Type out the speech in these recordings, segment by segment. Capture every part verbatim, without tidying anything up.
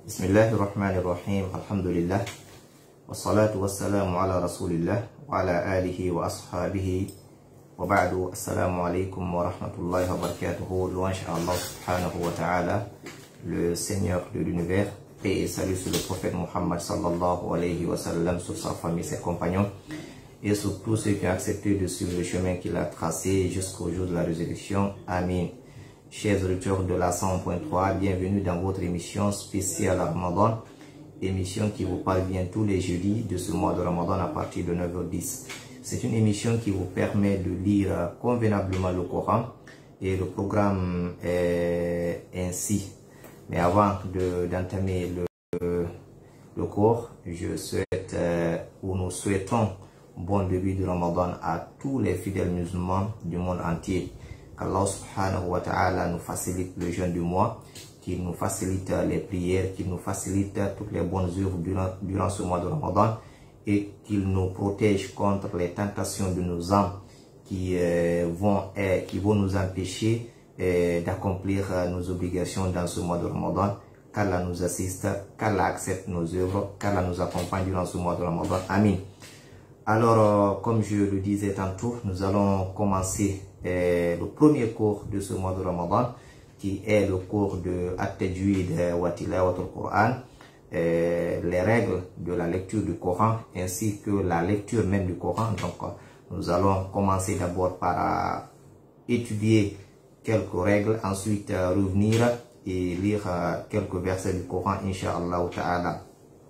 Bismillahirrahmanirrahim. Alhamdulillah. Wassalatu wassalamu ala rasulillah wa ala alihi wa ashabihi wa ba'du. Assalamu alaikum wa rahmatullahi wa barakatuhu. Louange à Allah subhanahu wa ta'ala, le Seigneur de l'univers, et salut sur le prophète Muhammad sallallahu alayhi wa sallam, sur sa famille, ses compagnons et sur tous ceux qui ont accepté de suivre le chemin qu'il a tracé jusqu'au jour de la résurrection. Amin. Chers auditeurs de la cent point trois, bienvenue dans votre émission spéciale Ramadan, émission qui vous parvient tous les jeudis de ce mois de Ramadan à partir de neuf heures dix. C'est une émission qui vous permet de lire convenablement le Coran, et le programme est ainsi. Mais avant d'entamer le, le cours, je souhaite, euh, ou nous souhaitons, bon début de Ramadan à tous les fidèles musulmans du monde entier. Qu'Allah subhanahu wa ta'ala nous facilite le jeûne du mois, qu'il nous facilite les prières, qu'il nous facilite toutes les bonnes œuvres durant, durant ce mois de Ramadan, et qu'il nous protège contre les tentations de nos âmes qui, euh, vont, euh, qui vont nous empêcher euh, d'accomplir euh, nos obligations dans ce mois de Ramadan. Qu'Allah nous assiste, qu'Allah accepte nos œuvres, qu'Allah nous accompagne durant ce mois de Ramadan. Amin. Alors, euh, comme je le disais tantôt, nous allons commencer euh, le premier cours de ce mois de Ramadan, qui est le cours de At-Tajwid wa Tilawat al-Qur'an, euh, les règles de la lecture du Coran, ainsi que la lecture même du Coran. Donc, euh, nous allons commencer d'abord par euh, étudier quelques règles, ensuite euh, revenir et lire euh, quelques versets du Coran, Inch'Allah ta'ala.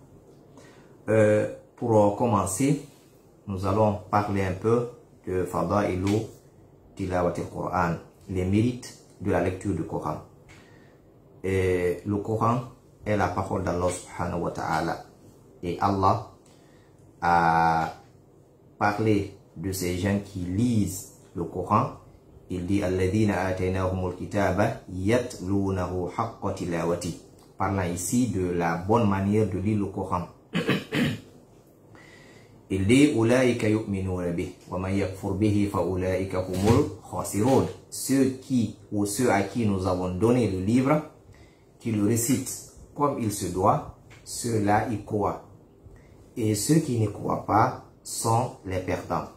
Euh, pour euh, commencer, nous allons parler un peu de Fada'ilu Tilawat al-Qur'an, les mérites de la lecture du Coran. Et le Coran est la parole d'Allah subhanahu wa ta'ala. Et Allah a parlé de ces gens qui lisent le Coran. Il dit Alladhina ataynahumul kitaba yatlunahu haqqa tilawati, parlant ici de la bonne manière de lire le Coran. Il dit Ulaika yu'minuna bih wa man yakfur bihi fa ulaika humul khasirun. Ceux qui ou ceux à qui nous avons donné le livre, qui le récitent comme il se doit, ceux-là y croient. Et ceux qui n'y croient pas sont les perdants.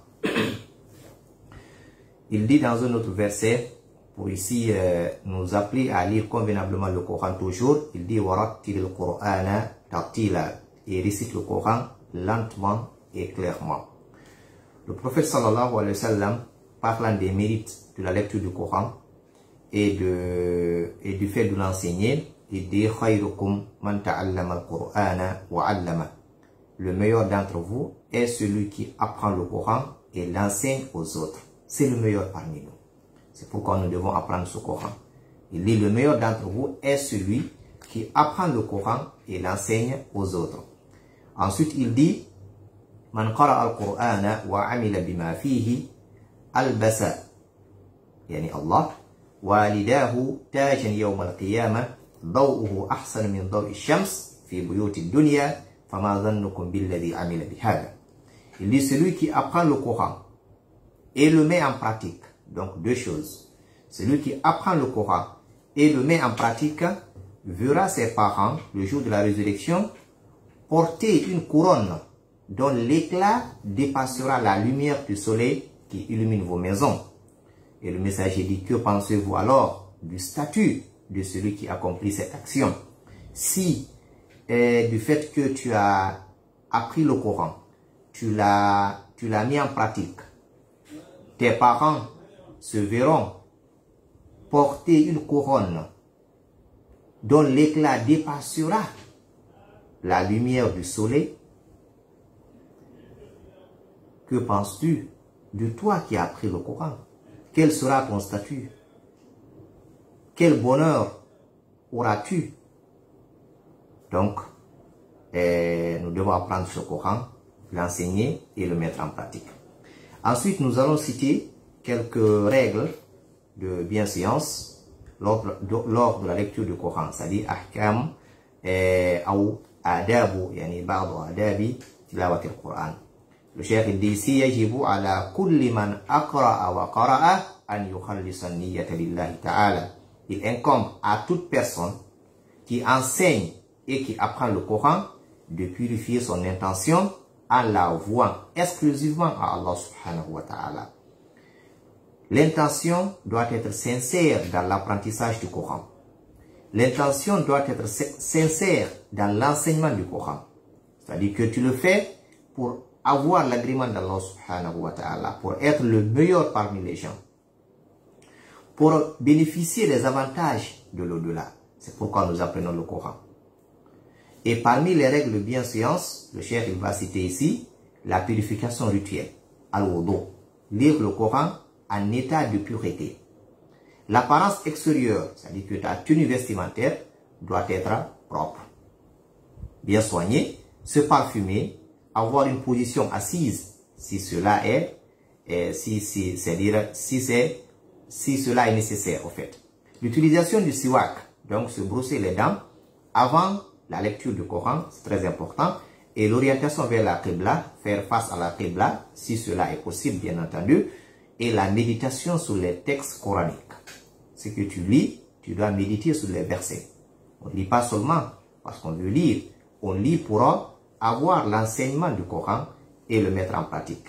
Il dit dans un autre verset, pour ici euh, nous appeler à lire convenablement le Coran toujours, il dit Warattilil Qur'ana tartila, et récite le Coran lentement et clairement. Le prophète sallallahu alayhi wa sallam, parlant des mérites de la lecture du Coran et, de, et du fait de l'enseigner, il dit Khayrukum man ta'allama al-Qur'ana wa 'allama. Le meilleur d'entre vous est celui qui apprend le Coran et l'enseigne aux autres. C'est le meilleur parmi nous. C'est pourquoi nous devons apprendre ce Coran. Il dit le meilleur d'entre vous est celui qui apprend le Coran et l'enseigne aux autres. Ensuite il dit Man qara'a al-Qur'ana wa 'amila bima fihi albasa, yani Allah, walidahu tajan yawm al-qiyamah daw'uhu ahsan min daw'i ash-shams fi buyuti ad-dunya fama dhannukum billadhi 'amila bihadha. Il dit celui qui apprend le Coran et le met en pratique. Donc deux choses. Celui qui apprend le Coran et le met en pratique verra ses parents le jour de la résurrection porter une couronne dont l'éclat dépassera la lumière du soleil qui illumine vos maisons. Et le messager dit, que pensez-vous alors du statut de celui qui accomplit cette action? Si eh, du fait que tu as appris le Coran, tu l'as tu l'as mis en pratique, tes parents se verront porter une couronne dont l'éclat dépassera la lumière du soleil, que penses-tu de toi qui as appris le Coran? Quel sera ton statut? Quel bonheur auras-tu? Donc, eh, nous devons apprendre ce Coran, l'enseigner et le mettre en pratique. Ensuite, nous allons citer quelques règles de bienséance lors de, lors de la lecture du Coran, c'est-à-dire ahkam ou adabu, yani ba'd adabi tilawat al-Quran. Le cheikh il dit ici yajibu ala kulli man aqra'a wa qara'a an yukhallisa an-niyyata lillahi ta'ala. Il incombe à toute personne qui enseigne et qui apprend le Coran de purifier son intention en la vouant exclusivement à Allah subhanahu wa ta'ala. L'intention doit être sincère dans l'apprentissage du Coran. L'intention doit être sincère dans l'enseignement du Coran. C'est-à-dire que tu le fais pour avoir l'agrément d'Allah subhanahu wa ta'ala, pour être le meilleur parmi les gens, pour bénéficier des avantages de l'au-delà. C'est pourquoi nous apprenons le Coran. Et parmi les règles de bienséance, le cheikh il va citer ici la purification rituelle, al-wudu, lire le Coran en état de pureté. L'apparence extérieure, c'est-à-dire que ta tenue vestimentaire doit être propre, bien soignée, se parfumer, avoir une position assise, si cela est, et si, si, c'est-à-dire si, c'est, si cela est nécessaire, au fait. L'utilisation du siwak, donc se brosser les dents, avant la lecture du Coran, c'est très important, et l'orientation vers la Qibla, faire face à la Qibla, si cela est possible, bien entendu, et la méditation sur les textes coraniques. Ce que tu lis, tu dois méditer sur les versets. On ne lit pas seulement parce qu'on veut lire, on lit pour avoir l'enseignement du Coran et le mettre en pratique.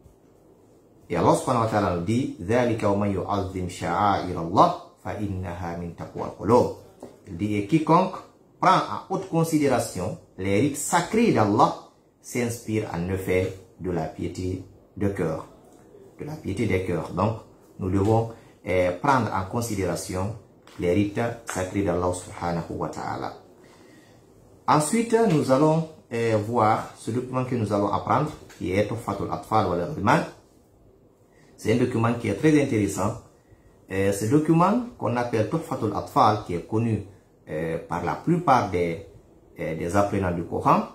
Et Allah subhanahu wa ta'ala nous dit, ذَلِكَ وَمَنْ يُعَظِّمْ شَعَائِرَ اللَّهِ فَإِنَّهَا مِنْ تَقْوَى الْقُلُوبِ. Il dit, et quiconque prend en haute considération les rites sacrés d'Allah s'inspire en effet de la piété de cœur, de la piété des cœurs. Donc, nous devons eh, prendre en considération les rites sacrés d'Allah subhanahu wa ta'ala. Ensuite, nous allons eh, voir ce document que nous allons apprendre, qui est Tuhfatul Atfal wal Ghilman. C'est un document qui est très intéressant. Eh, ce document qu'on appelle Tuhfatul Atfal, qui est connu eh, par la plupart des, eh, des apprenants du Coran,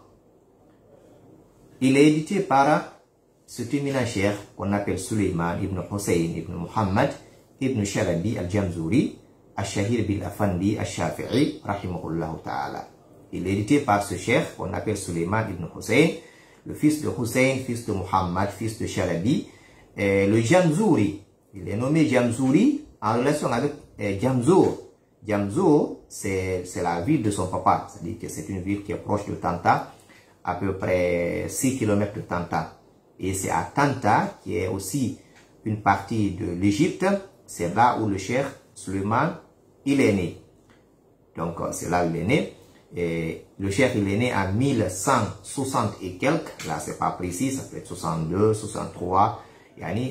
il est édité par ce éminent cheikh qu'on appelle Suleiman ibn Hussein ibn Muhammad ibn Shalabi al-Jamzuri al-Shahir bil-Afandi al-Shafi'i rahimahullah ta'ala. Il est édité par ce cheikh qu'on appelle Suleiman ibn Hussein, le fils de Hussein, fils de Muhammad, fils de Shalabi, et le Jamzuri. Il est nommé Jamzuri en relation avec eh, Jamzour. Jamzour, c'est la ville de son papa, c'est-à-dire que c'est une ville qui est proche de Tanta, à peu près six kilomètres de Tanta. Et c'est à Tanta, qui est aussi une partie de l'Égypte, c'est là où le cheikh Suleiman, il est né. Donc, c'est là où il est né. Et le cheikh, il est né en mille cent soixante et quelques. Là, c'est pas précis, ça peut être soixante-deux, soixante-trois. Yani,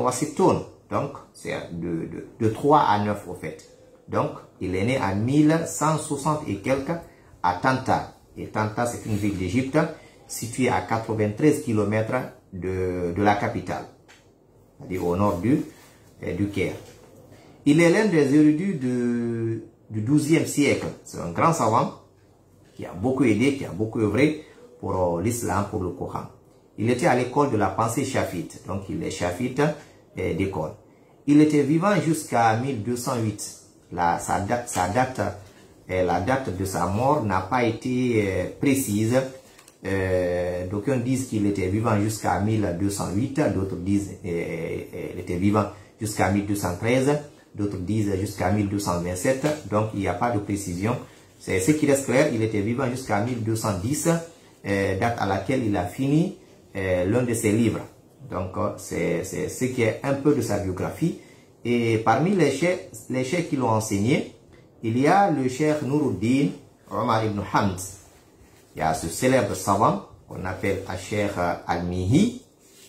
donc, c'est de, de, de trois à neuf, au fait. Donc, il est né en mille cent soixante et quelques à Tanta. Et Tanta, c'est une ville d'Égypte située à quatre-vingt-treize kilomètres de, de la capitale, c'est-à-dire au nord du, euh, du Caire. Il est l'un des érudits du, du douzième siècle. C'est un grand savant qui a beaucoup aidé, qui a beaucoup œuvré pour euh, l'islam, pour le Coran. Il était à l'école de la pensée chafite, donc il est chafite euh, d'école. Il était vivant jusqu'à mille deux cent huit. La, sa date, sa date euh, la date de sa mort n'a pas été euh, précise. Euh, D'aucuns disent qu'il était vivant jusqu'à mille deux cent huit, d'autres disent qu'il euh, était vivant jusqu'à mille deux cent treize, d'autres disent jusqu'à mille deux cent vingt-sept, donc il n'y a pas de précision. C'est ce qui reste clair, il était vivant jusqu'à mille deux cent dix, euh, date à laquelle il a fini euh, l'un de ses livres. Donc c'est ce qui est un peu de sa biographie. Et parmi les cheikhs, les cheikhs qui l'ont enseigné, il y a le cheikh Nuruddin Omar ibn Hamd. Il y a ce célèbre savant qu'on appelle Cheikh Al-Mihi,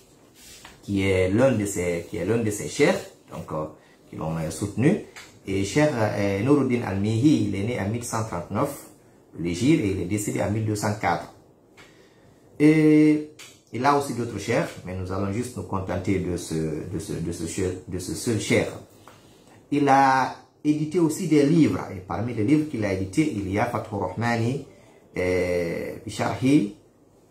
qui est l'un de ses qui est l'un de ses cheikhs, donc euh, qui l'ont euh, soutenu. Et Cheikh euh, Nuruddin Al-Mihi, il est né en mille cent trente-neuf, l'Égypte, et il est décédé en mille deux cent quatre. Et il a aussi d'autres cheikhs, mais nous allons juste nous contenter de ce de ce de ce de ce seul cheikh. Il a édité aussi des livres, et parmi les livres qu'il a édités, il y a Fathur Rahmani Bisharhi.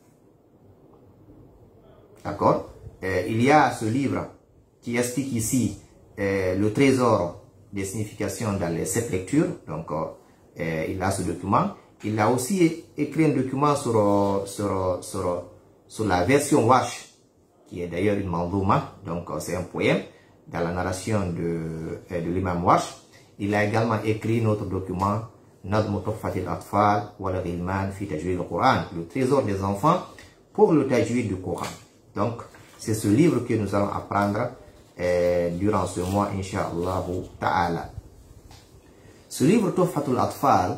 D'accord? Euh, il y a ce livre qui explique ici euh, le trésor des significations dans les sept lectures. Donc, euh, il a ce document. Il a aussi écrit un document sur, sur, sur, sur la version Wash, qui est d'ailleurs une mandouma. Donc, c'est un poème dans la narration de, de l'imam Wash. Il a également écrit notre document Nadmu Tuhfatil Atfal wal Ghilman fi Tajwid al-Quran, le trésor des enfants pour le tajwid du Coran. Donc, c'est ce livre que nous allons apprendre euh, durant ce mois, Inch'Allah Ta'ala. Ce livre, Tuhfatul Atfal,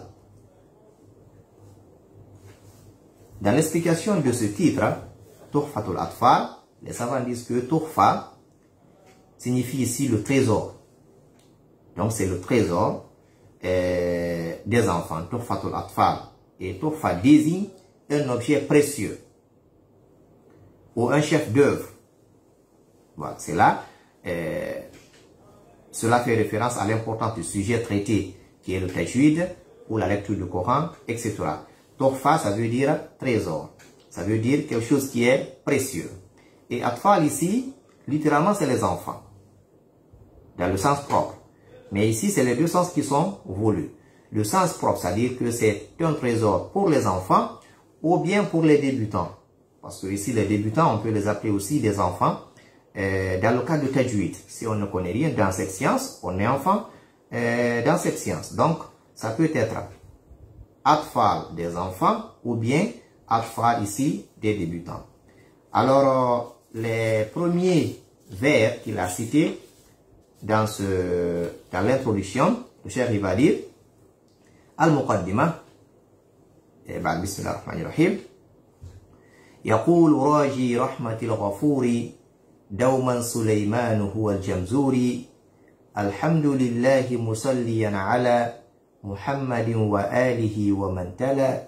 dans l'explication de ce titre, Tuhfatul Atfal, les savants disent que Tuhfa signifie ici le trésor. Donc, c'est le trésor euh, des enfants, Tuhfatul Atfal. Et Tuhfa désigne un objet précieux ou un chef d'œuvre. Voilà, c'est là, euh, cela fait référence à l'importance du sujet traité, qui est le tajwid ou la lecture du Coran, et cetera. Tuhfa, ça veut dire trésor. Ça veut dire quelque chose qui est précieux. Et Atfal ici, littéralement, c'est les enfants, dans le sens propre. Mais ici, c'est les deux sens qui sont voulus. Le sens propre, c'est-à-dire que c'est un trésor pour les enfants ou bien pour les débutants. Parce que ici, les débutants, on peut les appeler aussi des enfants. Euh, dans le cas de tajwid, si on ne connaît rien dans cette science, on est enfant euh, dans cette science. Donc, ça peut être Atfal des enfants ou bien Atfal ici des débutants. Alors, euh, les premiers vers qu'il a cités dans, ce, dans l'introduction, le cheikh il va dire Al-Muqaddimah, et ben, Bismillahirrahmanirrahim. يقول راجي رحمة الغفور دوما سليمان هو الجمزوري الحمد لله مصليا على محمد وآله ومن تلا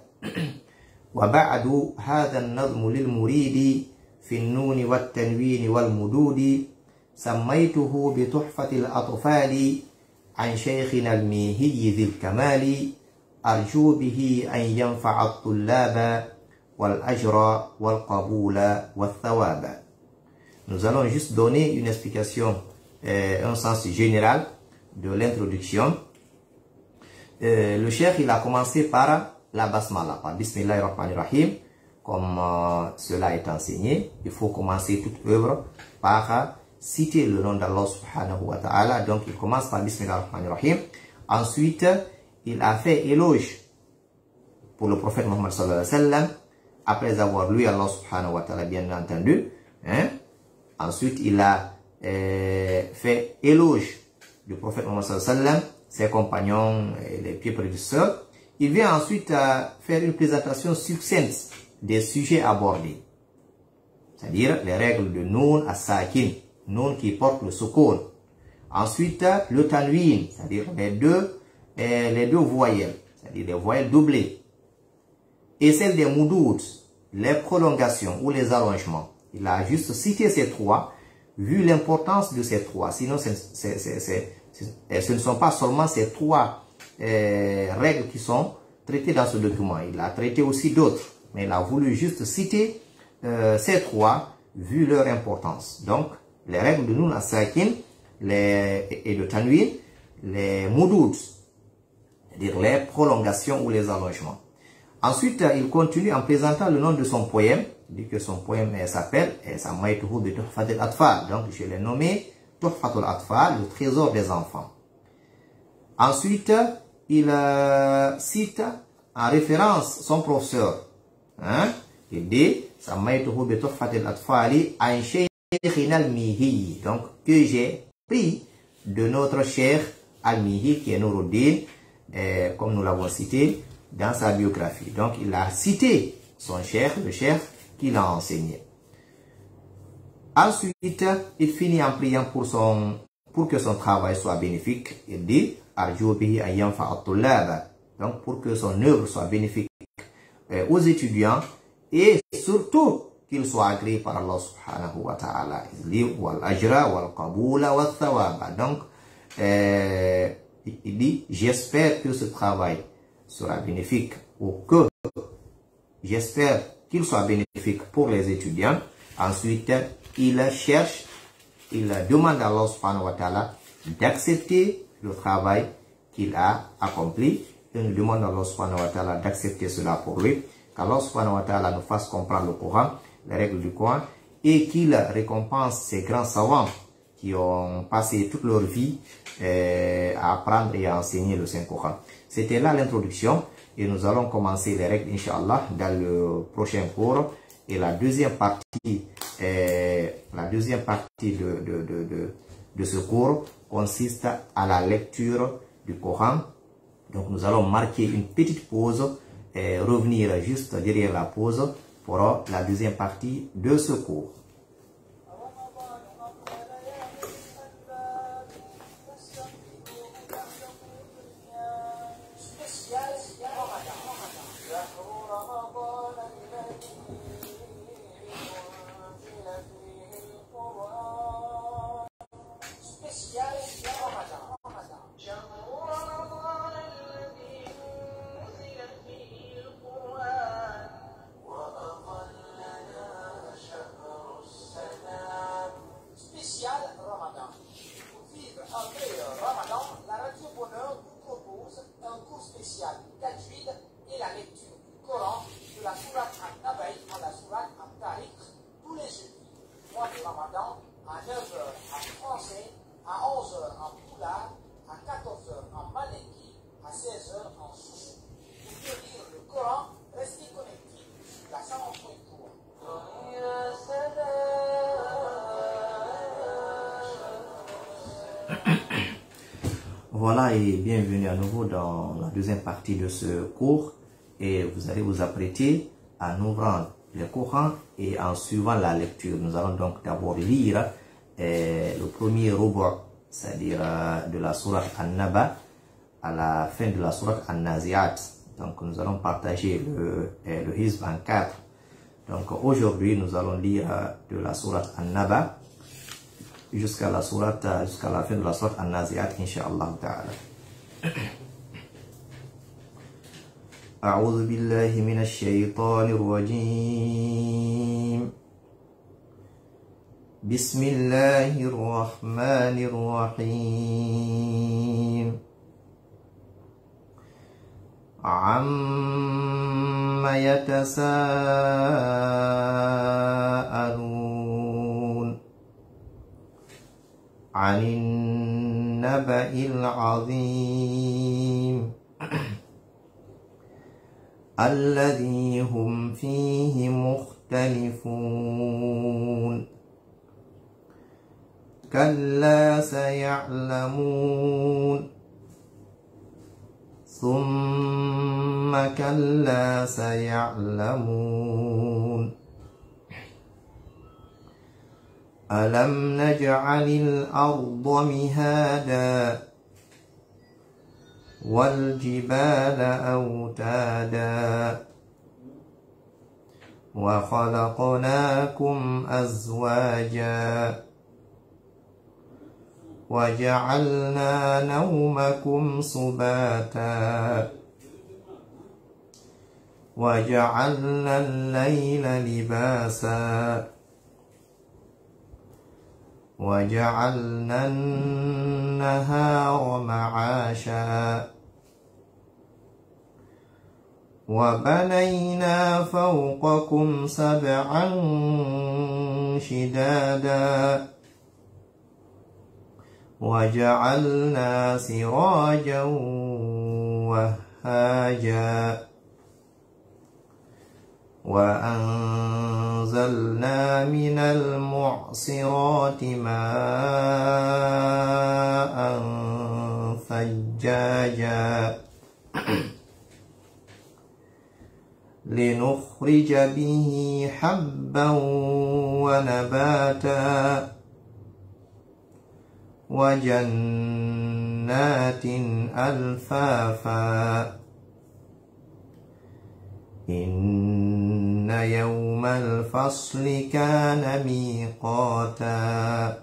وبعد هذا النظم للمريد في النون والتنوين والمدود سميته بتحفة الأطفال عن شيخنا الميهي ذي الكمال أرجو به أن ينفع الطلاب والأجر والقبول والثواب. Nous allons juste donner une explication, euh, un sens général de l'introduction. Euh, le cheikh il a commencé par la basmala, par Bismillahirrahmanirrahim, comme euh, cela est enseigné. Il faut commencer toute œuvre par citer le nom d'Allah subhanahu wa ta'ala. Donc il commence par Bismillahirrahmanirrahim. Ensuite, il a fait éloge pour le prophète Muhammad sallallahu alayhi wa sallam, après avoir lu Allah subhanahu wa ta'ala, bien entendu. Hein? Ensuite, il a euh, fait éloge du prophète Muhammad sallallahu alayhi wa sallam, ses compagnons et les pieds prédécesseurs. Il vient ensuite euh, faire une présentation succincte des sujets abordés. C'est-à-dire les règles de Noun as-Sakin, Noun qui porte le Sukun. Ensuite, le Tanwin, c'est-à-dire les deux, euh, les deux voyelles, c'est-à-dire les voyelles doublées. Et celle des moudoud, les prolongations ou les allongements. Il a juste cité ces trois, vu l'importance de ces trois. Sinon, c est, c est, c est, ce ne sont pas seulement ces trois euh, règles qui sont traitées dans ce document. Il a traité aussi d'autres, mais il a voulu juste citer euh, ces trois, vu leur importance. Donc, les règles de Noun as-Sakin et de Tanwin, les moudoud, c'est-à-dire les prolongations ou les allongements. Ensuite, il continue en présentant le nom de son poème. Il dit que son poème s'appelle Sammaytuhu bi Tuhfatil Atfal. Donc, je l'ai nommé Tuhfatul Atfal, le trésor des enfants. Ensuite, il euh, cite en référence son professeur. Hein? Il dit Sammaytuhu bi Tuhfatil Atfali an Shaykhina al-Mihi. Donc, que j'ai pris de notre cheikh al-Mihi, qui est Nuruddin, euh, comme nous l'avons cité dans sa biographie. Donc, il a cité son cheikh, le cheikh qui l'a enseigné. Ensuite, il finit en priant pour, son, pour que son travail soit bénéfique. Il dit, Arju bihi an yanfa'a at-tullab. Donc, pour que son œuvre soit bénéfique euh, aux étudiants et surtout qu'il soit agréé par Allah subhanahu wa ta'ala. Il dit, wal ajra, wal qabula, wal thawaba. Donc, euh, il dit, j'espère que ce travail sera bénéfique ou que j'espère qu'il soit bénéfique pour les étudiants. Ensuite, il cherche, il demande à Allah subhanahu wa ta'ala d'accepter le travail qu'il a accompli. Il nous demande à Allah subhanahu wa ta'ala d'accepter cela pour lui. Qu'Allah subhanahu wa ta'ala nous fasse comprendre le Coran, les règles du Coran, et qu'il récompense ces grands savants qui ont passé toute leur vie euh, à apprendre et à enseigner le Saint-Coran. C'était là l'introduction et nous allons commencer les règles, Inch'Allah, dans le prochain cours. Et la deuxième partie, euh, la deuxième partie de, de, de, de, de ce cours consiste à la lecture du Coran. Donc nous allons marquer une petite pause et revenir juste derrière la pause pour la deuxième partie de ce cours. Voilà et bienvenue à nouveau dans la deuxième partie de ce cours et vous allez vous apprêter à nous rendre le Coran et en suivant la lecture. Nous allons donc d'abord lire eh, le premier rubu', c'est-à-dire euh, de la sourate An-Naba à la fin de la sourate An-Nazi'at. Donc nous allons partager le, eh, le hizb en quatre. Donc aujourd'hui nous allons lire euh, de la sourate An-Naba jusqu'à la sourate, jusqu'à la fin de la sourate An-Nazi'at, Inch'Allah ta'ala. أعوذ بالله من الشيطان الرجيم بسم الله الرحمن الرحيم عَمَّ يتساءلون عن النبأ العظيم الذي هم فيه مختلفون كلا سيعلمون ثم كلا سيعلمون ألم نجعل الأرض مهادا والجبال أوتادا وخلقناكم أزواجا وجعلنا نومكم سباتا وجعلنا الليل لباسا وجعلنا النهار معاشا وبنينا فوقكم سبعا شدادا وجعلنا سراجا وهاجا وأنزلنا من المعصرات ماء ثجاجا لنخرج به حبا ونباتا وجنات ألفافا إن يوم الفصل كان ميقاتا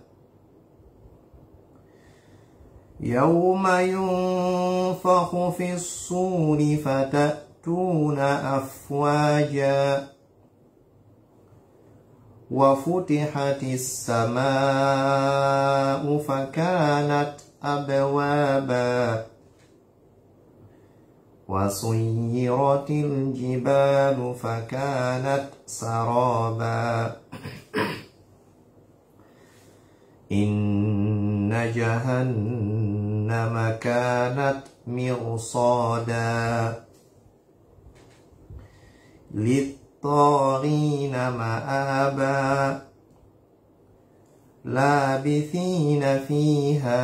يوم ينفخ في الصور فتأتون أفواجا وفتحت السماء فكانت أبوابا وسيرت الجبال فكانت سرابا إن جهنم كانت مرصادا للطاغين مآبا لابثين فيها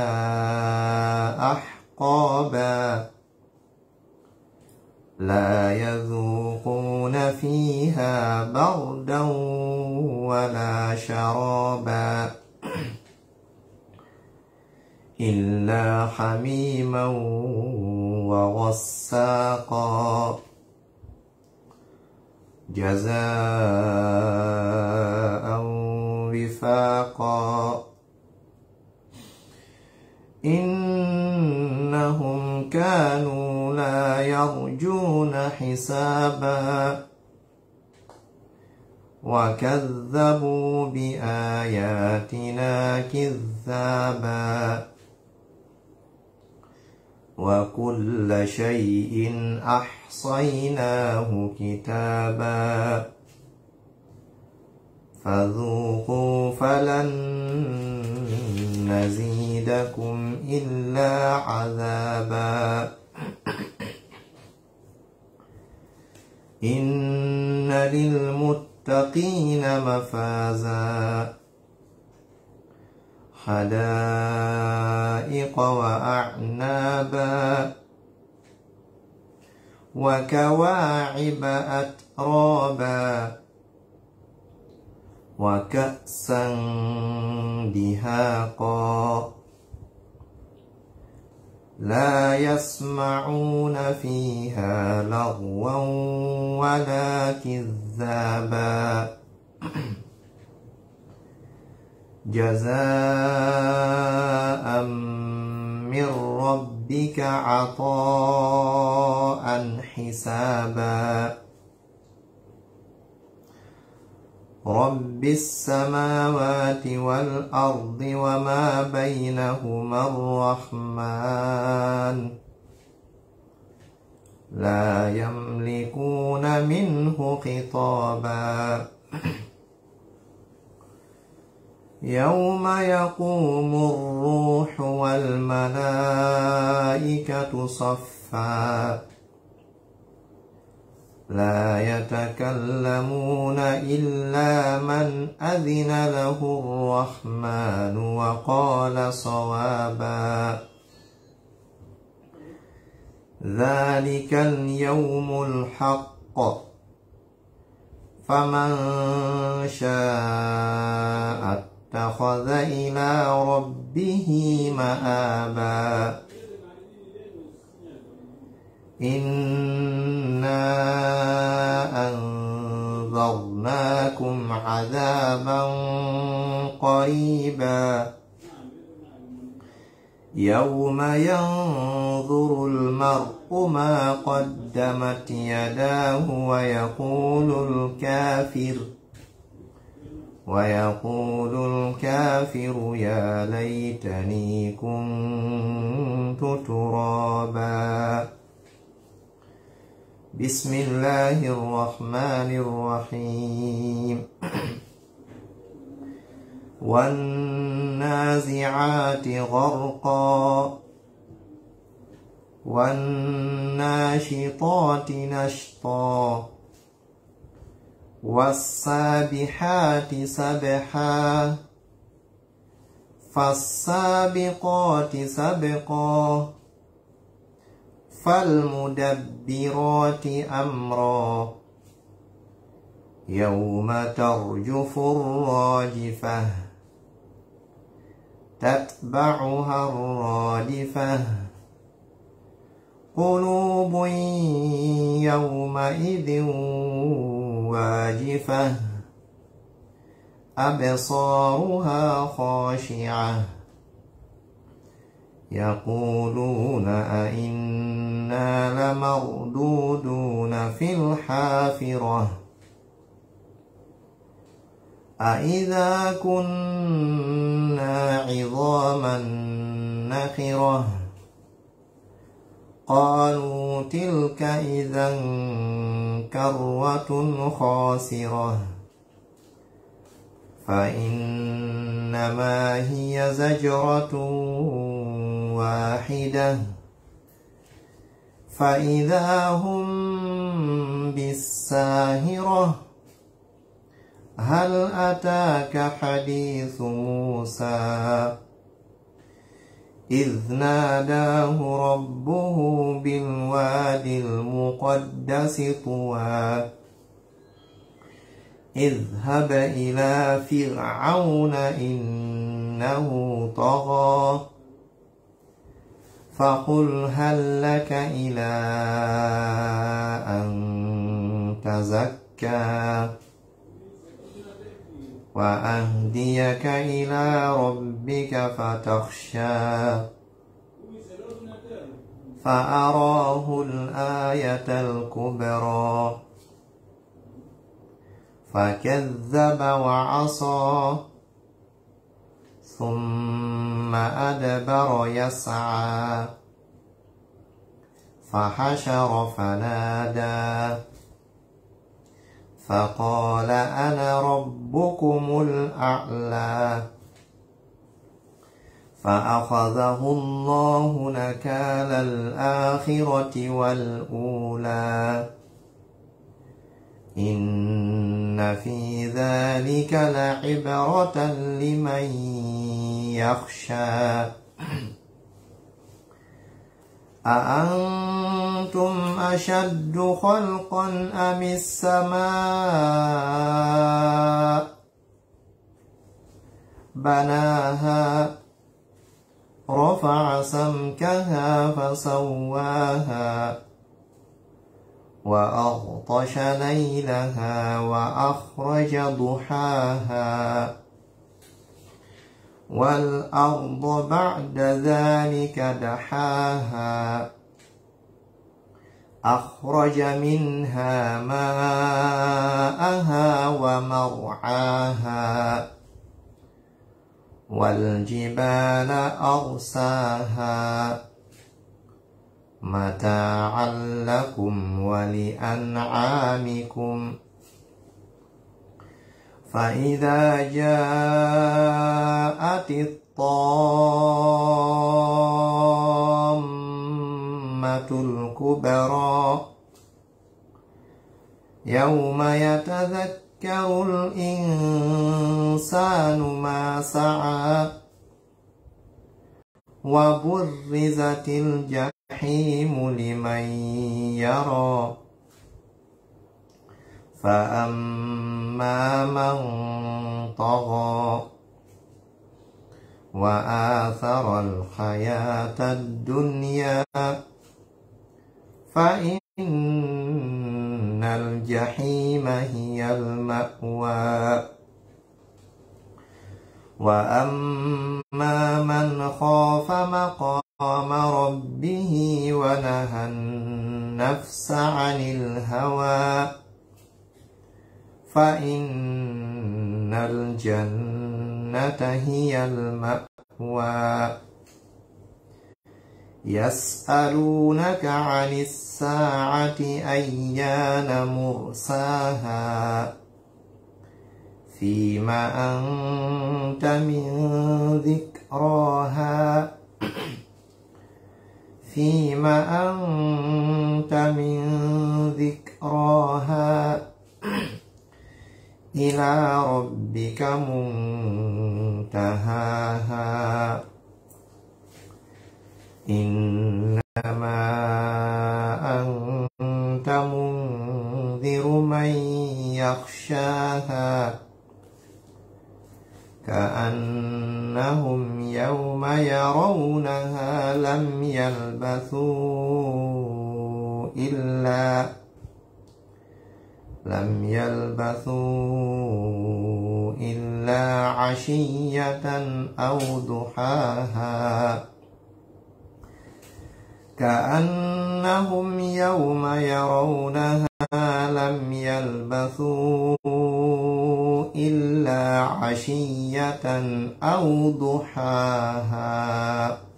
أحقابا لا يذوقون فيها بردا ولا شرابا إلا حميما وغساقا جزاء وفاقا إنهم كانوا لا يرجون حسابا وكذبوا بآياتنا كذابا وكل شيء أحصيناه كتابا فذوقوا فلن نزيدكم إلا عذابا إن للمتقين مفازا حدائق وأعنابا وكواعب أترابا وكأسا دهاقا لا يسمعون فيها لغوا ولا كذابا جزاء من ربك عطاء حسابا رب السماوات والأرض وما بينهما الرحمن لا يملكون منه خطابا يوم يقوم الروح والملائكة صفا لا يتكلمون إلا من أذن له الرحمن وقال صوابا ذلك اليوم الحق فمن شاء اتخذ إلى ربه مآبا إنا أنذرناكم عذابا قريبا يوم ينظر المرء ما قدمت يداه ويقول الكافر ويقول الكافر يا ليتني كنت ترابا بسم الله الرحمن الرحيم والنازعات غرقا والناشطات نشطا والسابحات سبحا فالسابقات سبقا فالمدبرات أمرا يوم ترجف الراجفة تتبعها الرادفة قلوب يومئذ واجفة أبصارها خاشعة يقولون أئنا لمردودون في الحافرة أئذا كنا عظاما نخرة قالوا تلك إذا كرة خاسرة فإنما هي زجرة واحدة فإذا هم بالساهرة هل أتاك حديث موسى إذ ناداه ربه بالوادي المقدس طوى اذهب إلى فرعون إنه طغى فقل هل لك إلى أن تزكى وأهديك إلى ربك فتخشى فأراه الآية الكبرى فكذب وعصى ثم أدبر يسعى فحشر فنادى فقال أنا ربكم الأعلى فأخذه الله نكال الآخرة والأولى إن في ذلك لعبرة لمن يخشى أأنتم أشد خلقا أم السماء بناها رفع سمكها فسواها وأغطش ليلها وأخرج ضحاها والأرض بعد ذلك دحاها أخرج منها ماءها ومرعاها والجبال أرساها متاعا لكم ولأنعامكم فإذا جاءت الطامة الكبرى يوم يتذكر الإنسان ما سعى وبرزت الجحيم لمن يرى فأما من طغى وآثر الحياة الدنيا فإن الجحيم هي المأوى وأما من خاف مقام ربه ونهى النفس عن الهوى فإن الجنة هي المأوى يسألونك عن الساعة أيان مرساها فيما أنت من ذكراها فيما أنت من ذكراها إلى ربك منتهاها إنما أنت منذر من يخشاها كأنهم يوم يرونها لم يلبثوا إلا لم يلبثوا إلا عشية أو ضحاها كأنهم يوم يرونها لم يلبثوا إلا عشية أو ضحاها.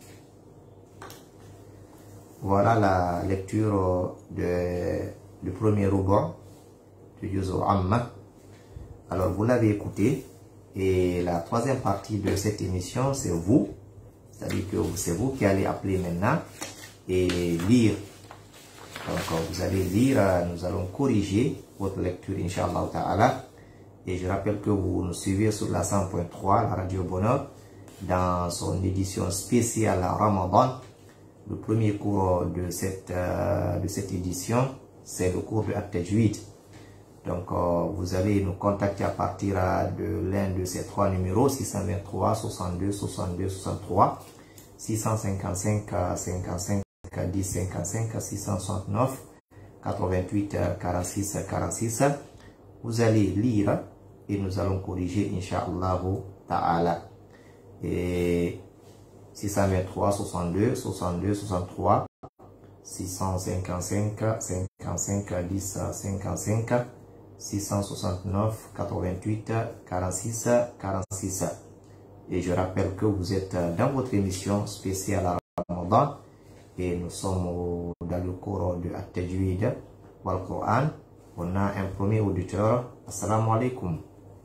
Voilà la lecture de, du premier rubu' du Juz' Amma. Alors vous l'avez écouté Et la troisième partie de cette émission, c'est vous. C'est-à-dire que c'est vous qui allez appeler maintenant et lire. Donc vous allez lire, nous allons corriger votre lecture, Inch'Allah Ta'ala. Et je rappelle que vous nous suivez sur la cent point trois, la Radio Bonheur, dans son édition spéciale à Ramadan. Le premier cours de cette, euh, de cette édition, c'est le cours de At-Tajwid. Donc, euh, vous allez nous contacter à partir de l'un de ces trois numéros, six cent vingt-trois, soixante-deux, soixante-deux, soixante-trois, six cent cinquante-cinq, cinquante-cinq, dix, cinquante-cinq, six cent soixante-neuf, quatre-vingt-huit, quarante-six, quarante-six. Vous allez lire et nous allons corriger, Inch'Allah Ta'ala. Et six cent vingt-trois, soixante-deux, soixante-deux, soixante-trois, six cent cinquante-cinq, cinquante-cinq, dix, cinquante-cinq, six cent soixante-neuf, quatre-vingt-huit, quarante-six, quarante-six. Et je rappelle que vous êtes dans votre émission spéciale à Ramadan et nous sommes dans le cours de At-Tajwid wal Quran. On a un premier auditeur. Assalamu alaikum.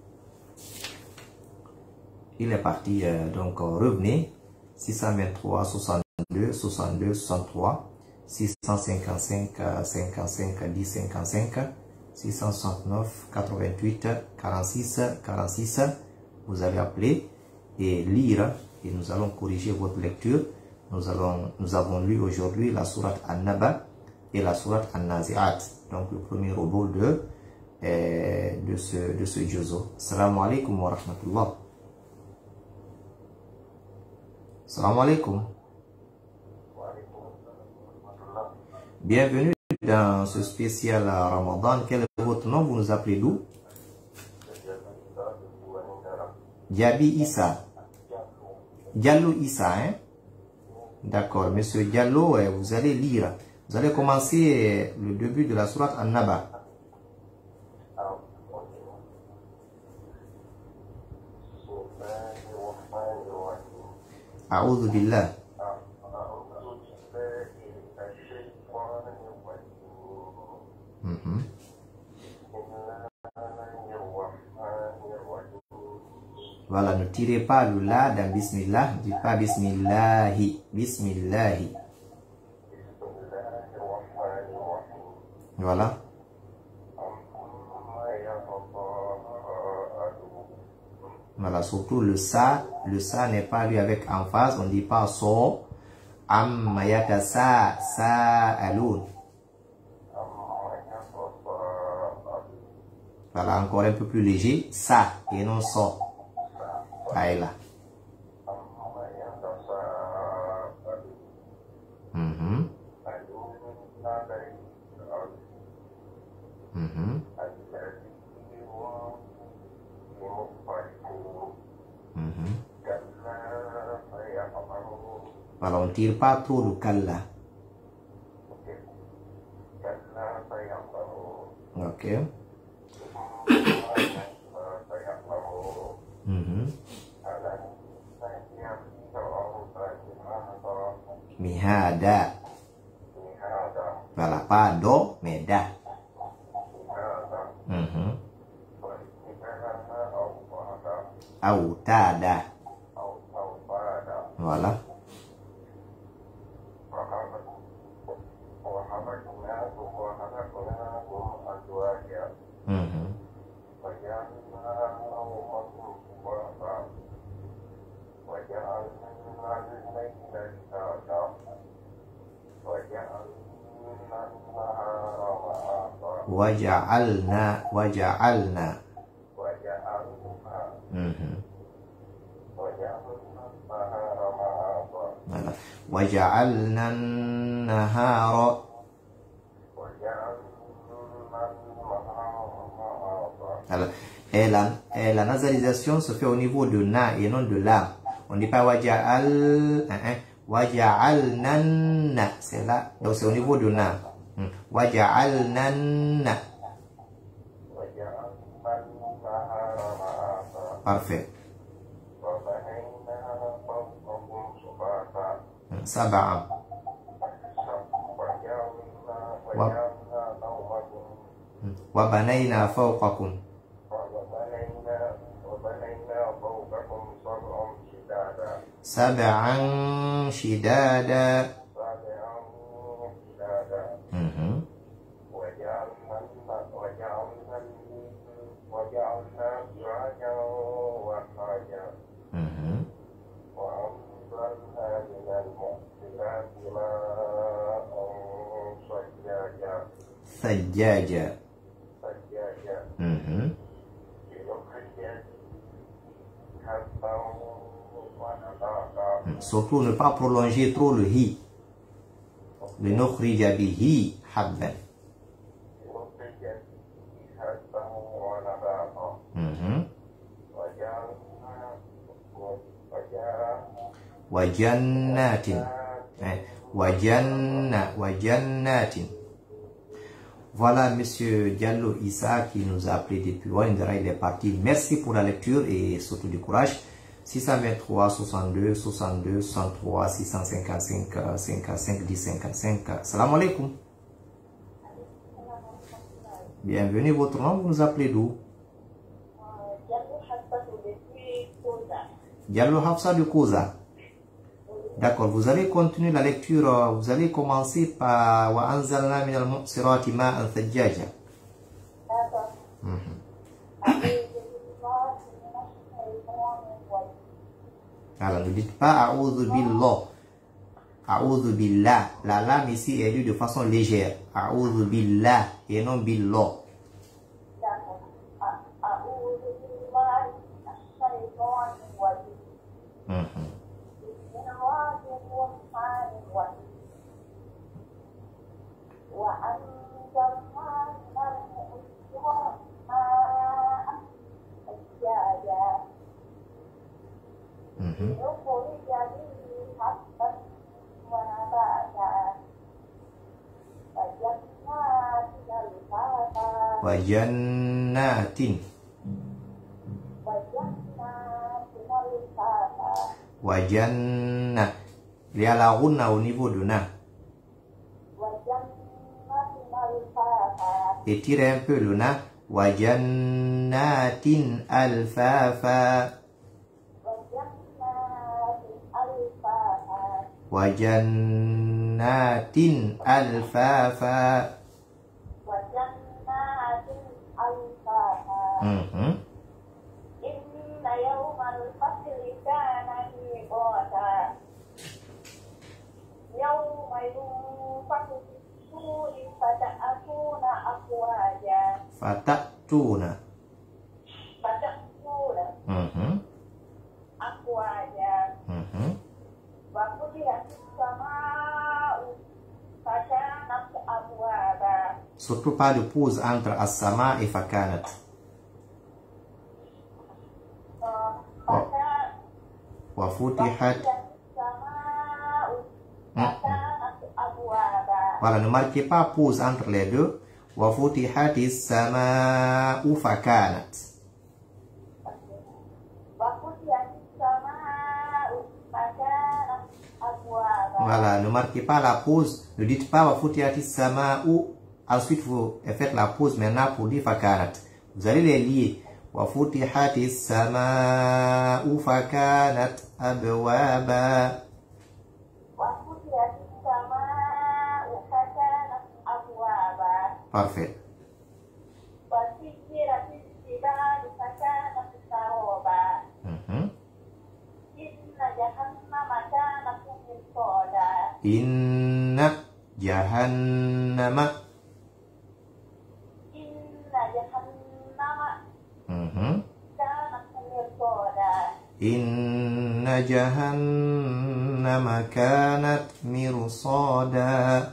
Il est parti, euh, donc euh, revenez. six cent vingt-trois, soixante-deux, soixante-deux, soixante-trois, six cent cinquante-cinq, cinquante-cinq, dix, cinquante-cinq, six cent soixante-neuf, quatre-vingt-huit, quarante-six, quarante-six. Vous allez appeler et lire et nous allons corriger votre lecture. Nous, allons, nous avons lu aujourd'hui la sourate An-Naba et la sourate An-Nazi'at. Donc le premier robot de, euh, de ce, de ce juzo. Assalamu alaikum wa rahmatullah. Assalamu alaikum. Bienvenue dans ce spécial Ramadan. Quel est votre nom? Vous nous appelez d'où? Diaby Issa. Diallo Issa, hein? D'accord. Monsieur Diallo, vous allez lire. Vous allez commencer le début de la sourate An-Naba. A'udhu billah. Mm-hmm. Voilà, ne tirez pas le la dans Bismillah, ne dites pas Bismillahi, Bismillahi. Voilà. Voilà, surtout le sa, le sa n'est pas lu avec emphase, on ne dit pas so, am mayata sa, sa alun. Voilà, encore un peu plus léger, sa et non so. Aïla. Mm-hmm. Mm-hmm. Mm-hmm. Voilà, on ne tire pas trop le kalla. Ok. Mm-hmm. Mihada. Voilà, pas do, mais da. Mm-hmm. Autada. Voilà. Mm-hmm. Waja'alna, waja'alna. Mm-hmm. Voilà. Waja'alna nahara. Alors, et la, et la nasalisation se fait au niveau de na et non de la. On ne dit pas waja'al, hein, hein. Waja'alna, c'est là, donc c'est au niveau de na. Waja'alna. Parfait. Sab'a. Wa banayna fawqakum. سبعا شدادا. سبعا شدادا. مهم. وجعلنا وجعلنا وجعلنا سراجا وحاجا. مهم. وأنزلنا من المحسنات ماء ثجاجا. ثجاجا. ثجاجا. مهم. لنخرج حبا ونباتا. Surtout ne pas prolonger trop le hi. لنخرج به حبا. لنخرج حبا ونباتا. مهم. وجعلنا وجعلنا وجنات. وجنة وجنات. Voilà Monsieur Diallo Issa qui nous a appelé depuis Wandera, il est parti. Merci pour la lecture et surtout du courage. six cent vingt-trois, soixante-deux, soixante-deux, soixante-trois, six cent cinquante-cinq, cinquante-cinq, dix, cinquante-cinq. Salam alaikum. Bienvenue, votre nom, vous nous appelez d'où? Diallo Hafsa de Koza. D'accord, vous allez continuer la lecture, vous allez commencer par Wa anzalna min al-mu'sirati ma'an thajjaja. Alors, ne dites pas A'udhu billah. A'udhu billah. La lame ici est lue de façon légère. A'udhu billah et non billah. Mhm. Mhm. Wa jannatin. Wa janna. Il y a la rouna au niveau de na. Étirez un peu le na. Wa jannatin alfafa. Wa jannatin alfafa. Mhm. Fatatuna. Mhm. Mhm. Surtout pas de pause entre as-sama et fakanat. Wa futihat. Voilà, ne marquez pas pause entre les deux. Wa futihati as-sama'u fakanat. Voilà, ne marquez pas la pause. Ne dites pas wa futihati as-sama'u. Ensuite, vous faites la pause maintenant pour dire fakanat. Vous allez les lier. Wa futihati as-sama'u fakanat abwaba. Parfait. Mhm. Inna jahannama. Mhm. Inna jahannama kanat mirsada.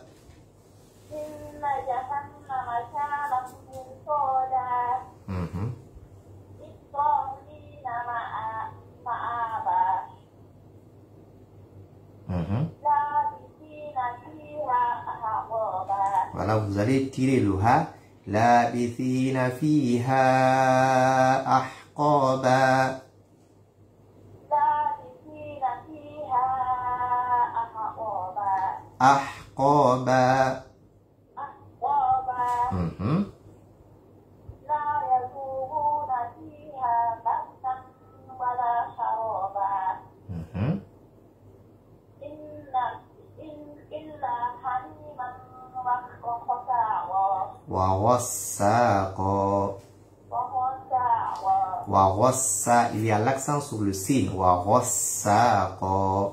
Mhm. Mhm. Voilà, vous allez tirer le ha. Labithina fiha ahqaba. Ahqaba. Mhm. Mhm. وغساق. وغسا, il y a l'accent sur le sin. وغساق.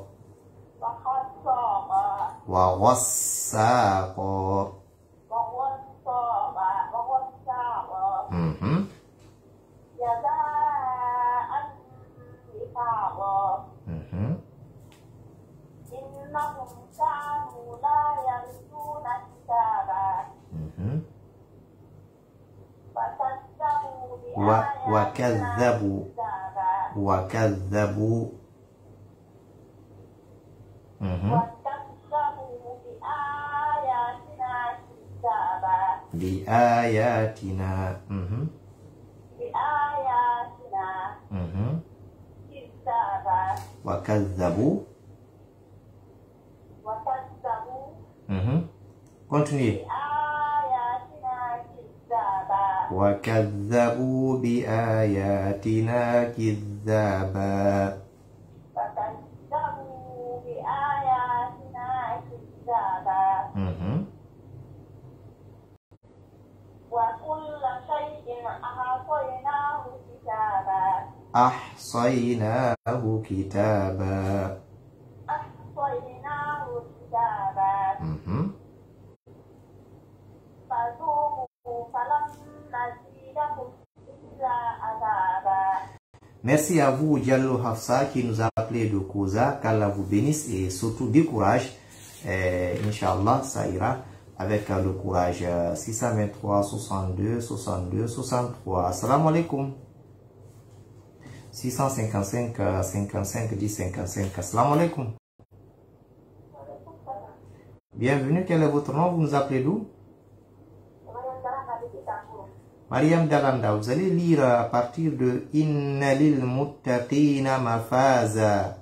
وغساق. Mhm. Mhm. Mhm. Wa wakadzabu. Wakadzabu. Mhm. Biayatina. Mhm. Mhm. Wakadzabu. Mhm. Continue. وكذبوا بآياتنا كذابا. Mhm. وكل شيء أحصيناه كتابا. أحصيناه كتابا. أحصيناه كتابا. Mhm. فذوقوا فلن نزيدكم إلا عذابا. Merci à vous, Diallo Hafsa, qui nous a appelé de Koza. Qu'Allah vous bénisse et surtout du courage. Eh, Inch'Allah, ça ira avec euh, le courage. Euh, six cent vingt-trois, soixante-deux, soixante-deux, soixante-trois. Assalamu alaikum. six cent cinquante-cinq, cinquante-cinq, dix, cinquante-cinq. Assalamu alaikum. Bienvenue, quel est votre nom? Vous nous appelez d'où? Mariam Dalanda, vous allez lire à partir de Inna lil muttaqina mafaza.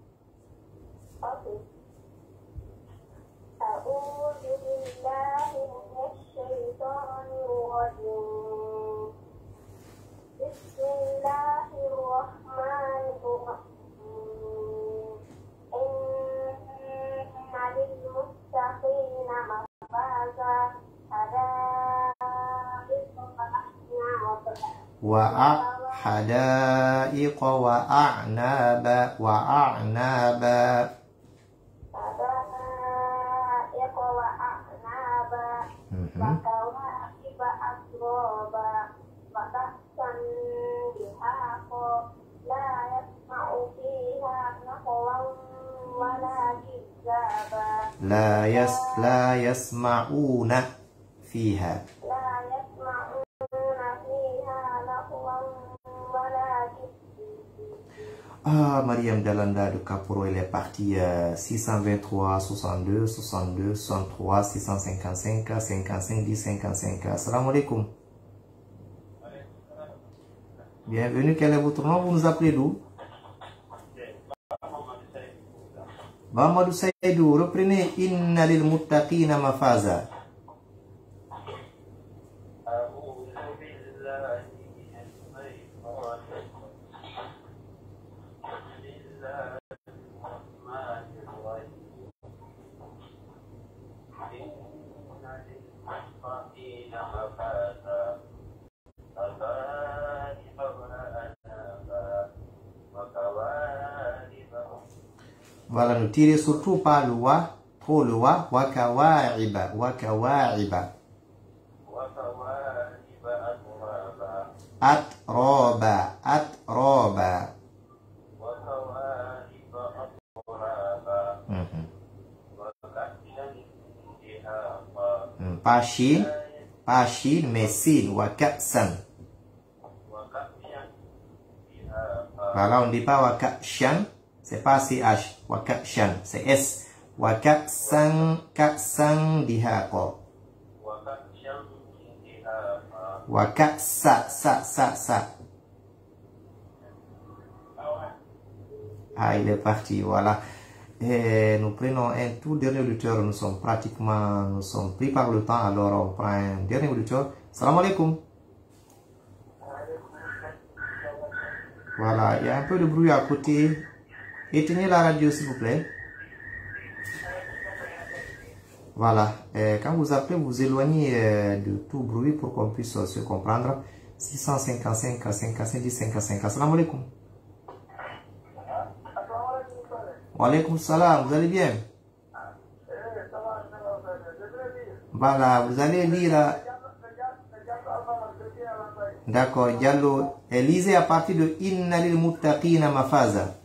وحدائق وأعنابا وأعنابا. حدائق وأعنابا وكواعب أترابا وكأسا دهاقا لا يسمع فيها لغوا ولا كذابا. لا يس لا يسمعون فيها. Ah, Mariam Dalanda de Caporo, elle est partie euh, six cent vingt-trois, soixante-deux, soixante-deux, soixante-trois, six cent cinquante-cinq, cinquante-cinq, dix, cinquante-cinq. Assalamu alaikum. Bienvenue, quel est votre nom? Vous nous appelez d'où? Mamadou Saïdou, reprenez Inna lil muttaqina mafaza. Voilà, ne tirez surtout pas le wa, trop le wa, wakawa'iba, wakawa'iba. Atroba, atroba. Mhm. Pas shin, pas shin, mais sin, wakatsan. Voilà, on ne dit pas wakashan. C'est pas C H, wakashan, c'est S. Wakasang, kasang dihaqa. Wakasa, sa, sa, sa. Ah, il est parti, voilà. Et nous prenons un tout dernier auditeur, nous sommes pratiquement, nous sommes pris par le temps, alors on prend un dernier auditeur. Salam alaikum. Voilà, il y a un peu de bruit à côté. Éteignez la radio s'il vous plaît. Voilà. Euh, quand vous appelez, vous éloignez euh, de tout bruit pour qu'on puisse euh, se comprendre. six cent cinquante-cinq, cinquante-cinq, dix, cinquante-cinq. Assalamu alaikum. Wa alaikum salam. Vous allez bien? Voilà. Vous allez lire. D'accord. Diallo. Lisez à partir de Inna lil muttaqina mafaza.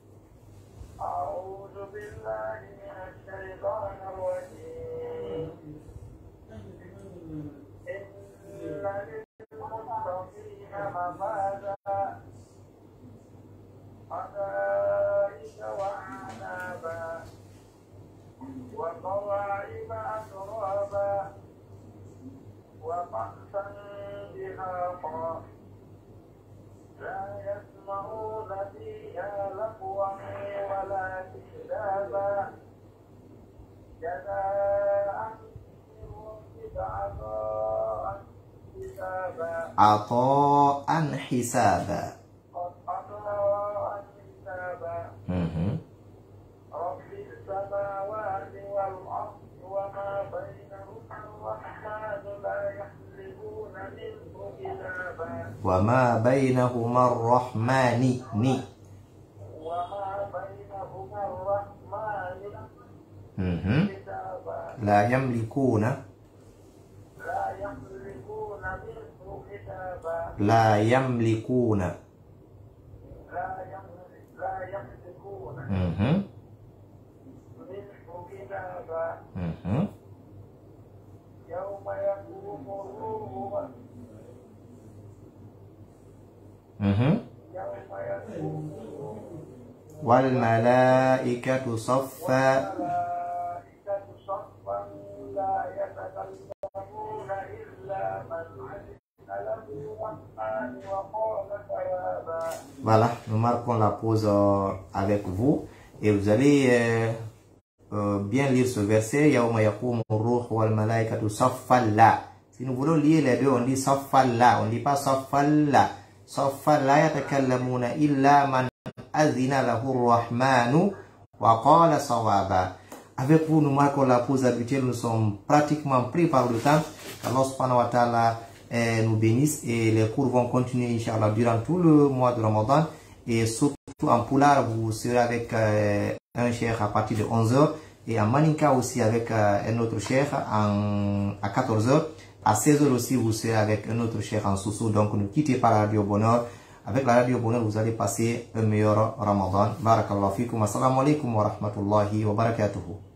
وكواعب أترابا وكأسا دهاقا لا يسمعون فيها لغوا ولا كذابا جزاء من ربك عطاء حسابا عطاء حسابا. عطاء حسابا رب السماوات والأرض وما بينهما الرحمن لا يحلفون منه كتابا وما بينهما الرحمن ني وما بينهما الرحمن كتابا لا يملكون لا يملكون منه كتابا لا يملكون لا يملك لا يملكون مهم. مهم. يوم يقوم الروح مهم. يوم يقوم الروح والملائكة صفا الملائكة صفا لا يتكلمون إلا من أذن له الرحمن وقال ثوابا. Voilà, nous marquons la pause euh, avec vous et vous allez euh, euh, bien lire ce verset. Yawma yaqumu ar-ruh wal malaikatu saffan la. Si nous voulons lire les deux, on dit saffan la, on ne dit pas saffan la. Saffan la yatakallamuna illa man azina lahu ar-rahmanu wa qala sawaba. Avec vous, nous marquons la pause habituelle. Nous sommes pratiquement pris par le temps. Allah subhanahu wa ta'ala eh, nous bénisse et les cours vont continuer, Inch'Allah, durant tout le mois de Ramadan. Et surtout en Poulard, vous serez avec euh, un cheikh à partir de onze heures. Et en Maninka aussi avec euh, un autre cheikh en, à quatorze heures. À seize heures aussi, vous serez avec un autre cheikh en Soussou. Donc ne quittez pas la Radio Bonheur. Avec la Radio Bonheur, vous allez passer un meilleur Ramadan. Barakallahu fikum. Assalamu alaikum wa rahmatullahi wa barakatuhu.